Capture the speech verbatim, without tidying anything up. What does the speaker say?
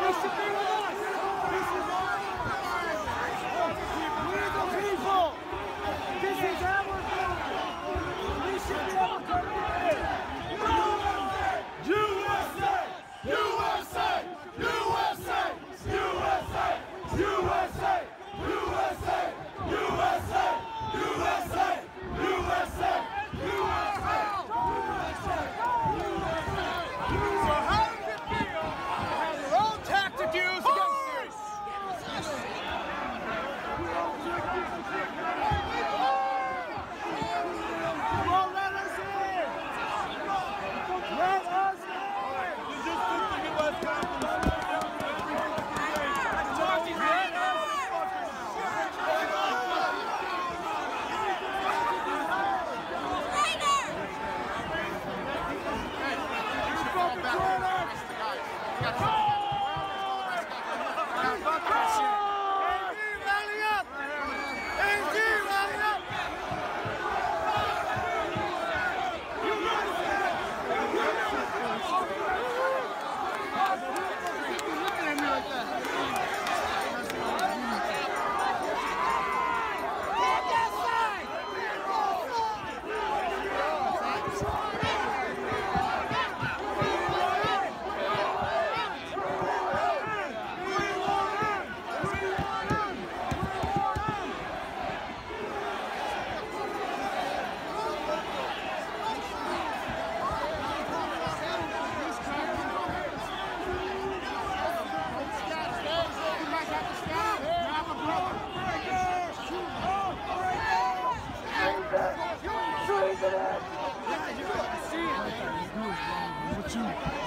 should be with us. This is our we're the people. This is our people. We should be able to do it. U S A! U S A! U S A! U S A! U S A! U S A! U S A! U S A! U S A! U S A! So how does it feel to have your own tactic used against this? Come on, let us in! Let us in! You just took the U S conference. Yeah, you got to see it. What you